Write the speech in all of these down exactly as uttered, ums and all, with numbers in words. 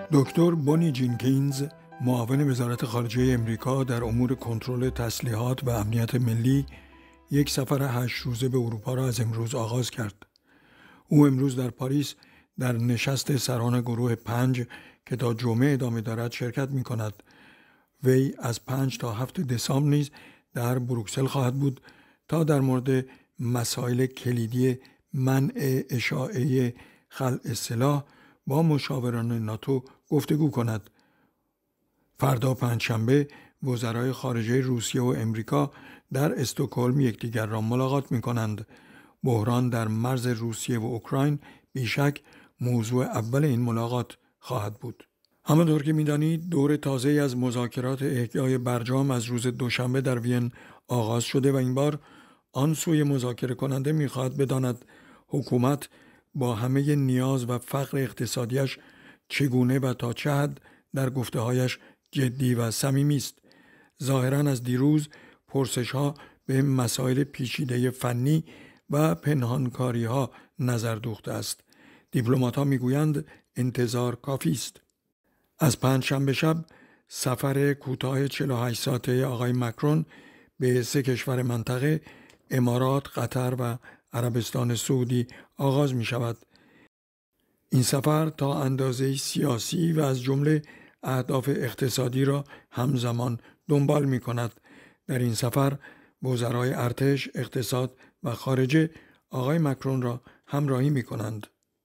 دکتر بونی جینکینز، معاون وزارت خارجه امریکا در امور کنترل تسلیحات و امنیت ملی، یک سفر هشت روزه به اروپا را از امروز آغاز کرد. او امروز در پاریس در نشست سران گروه پنج که تا جمعه ادامه دارد شرکت می کند. وی از پنج تا هفت دسامبر نیز در بروکسل خواهد بود تا در مورد مسائل کلیدی منع اشاعه خلع سلاح با مشاوران ناتو گفتگو کند. فردا پنجشنبه وزرای خارجه روسیه و امریکا در استکهلم یکدیگر را ملاقات می کنند. بحران در مرز روسیه و اوکراین بیشک موضوع اول این ملاقات خواهد بود. همانطور که می‌دانید دور تازه از مذاکرات احیای برجام از روز دوشنبه در وین آغاز شده و این بار آن سوی مذاکره کننده می‌خواهد بداند حکومت با همه نیاز و فقر اقتصادیش چگونه و تا چه حد در گفته‌هایش جدی و صمیمی است. ظاهراً از دیروز پرسش‌ها به مسائل پیچیده فنی و پنهانکاری‌ها نظر دوخته است. دیپلمات‌ها می‌گویند انتظار کافی است. از پنجشنبه شب سفر کوتاه چهل و هشت ساعته آقای مکرون به سه کشور منطقه امارات، قطر و عربستان سعودی آغاز می شود. این سفر تا اندازه سیاسی و از جمله اهداف اقتصادی را همزمان دنبال می کند. در این سفر وزرای ارتش، اقتصاد و خارجه آقای مکرون را همراهی می کنند.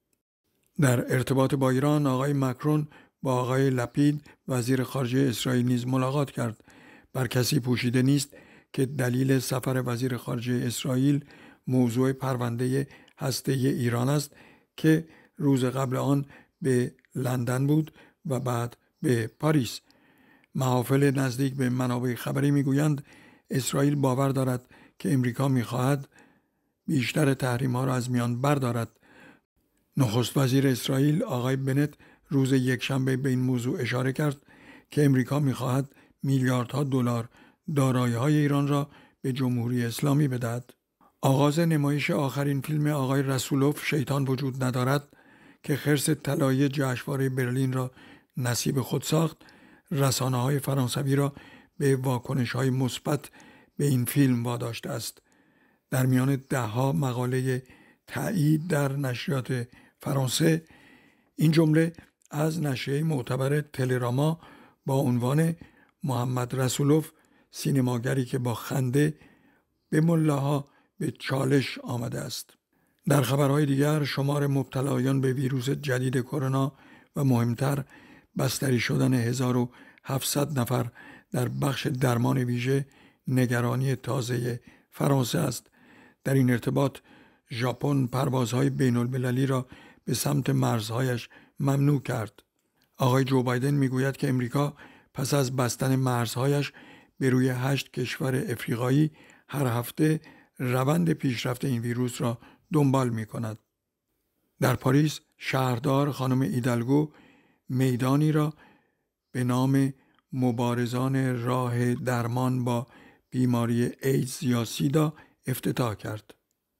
در ارتباط با ایران آقای مکرون با آقای لپید وزیر خارجه اسرائیل نیز ملاقات کرد. بر کسی پوشیده نیست که دلیل سفر وزیر خارجه اسرائیل موضوع پرونده هسته ایران است که روز قبل آن به لندن بود و بعد به پاریس. محافل نزدیک به منابع خبری میگویند اسرائیل باور دارد که امریکا میخواهد بیشتر تحریم‌ها را از میان بردارد. نخست وزیر اسرائیل آقای بنت روز یکشنبه به این موضوع اشاره کرد که امریکا می‌خواهد میلیاردها دلار دارایی‌های ایران را به جمهوری اسلامی بدهد. آغاز نمایش آخرین فیلم آقای رسولوف شیطان وجود ندارد که خرس طلایی جشنواره برلین را نصیب خود ساخت، رسانه‌های فرانسوی را به واکنش‌های مثبت به این فیلم واداشته است. در میان ده‌ها مقاله تایید در نشریات فرانسه این جمله از نشریه معتبر تلراما با عنوان محمدرضا سینماگری که با خنده به ملاها به چالش آمده است. در خبرهای دیگر شمار مبتلایان به ویروس جدید کرونا و مهمتر بستری شدن هزار و هفتصد نفر در بخش درمان ویژه نگرانی تازه فرانسه است. در این ارتباط ژاپن پروازهای بین المللی را به سمت مرزهایش ممنوع کرد. آقای جو بایدن میگوید که امریکا پس از بستن مرزهایش به روی هشت کشور افریقایی هر هفته روند پیشرفت این ویروس را دنبال می کند. در پاریس شهردار خانم ایدالگو میدانی را به نام مبارزان راه درمان با بیماری ایدز یا سیدا افتتاح کرد.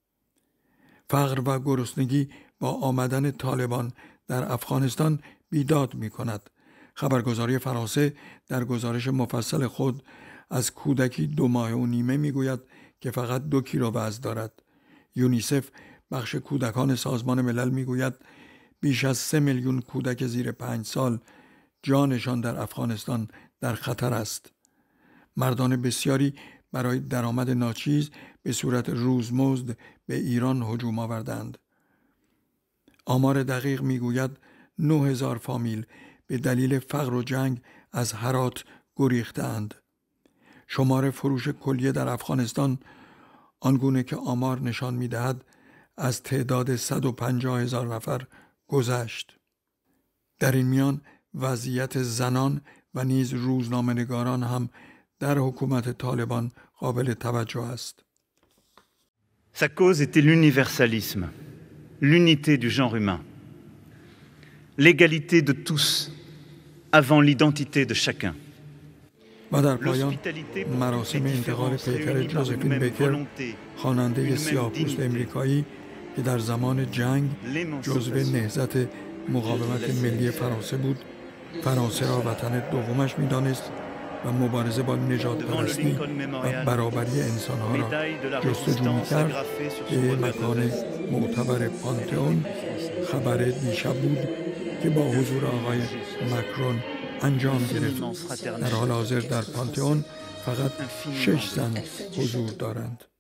فقر و گرسنگی با آمدن طالبان در افغانستان بیداد می کند. خبرگزاری فرانسه در گزارش مفصل خود از کودکی دو ماه و نیمه می گوید که فقط دو کیلو وزن دارد. یونیسف بخش کودکان سازمان ملل می گوید بیش از سه میلیون کودک زیر پنج سال جانشان در افغانستان در خطر است. مردان بسیاری برای درآمد ناچیز به صورت روزمزد به ایران هجوم آوردند. آمار دقیق میگوید نه هزار فامیل به دلیل فقر و جنگ از هرات گریختند. شمار فروش کلیه در افغانستان آنگونه که آمار نشان میدهد از تعداد صد و پنجاه هزار نفر گذشت. در این میان وضعیت زنان و نیز روزنامه‌نگاران هم در حکومت طالبان قابل توجه است. Sa cause était l'universalisme, l'unité du genre humain, l'égalité de tous avant l'identité de chacun. و در پایان مراسم انتقال پیکر جوزفین بکر، خواننده سیاه‌پوست امریکایی که در زمان جنگ جزو نهضت مقاومت ملی فرانسه بود، فرانسه را وطن دومش می‌دانست و مبارزه با نژاد پرستی و برابری انسانها را جستجو می‌کرد. به مکان معتبر پانتئون خبر دیشب بود که با حضور آقای مکرون انجام گرفت. در حال حاضر در پانتئون فقط شش زن حضور دارند.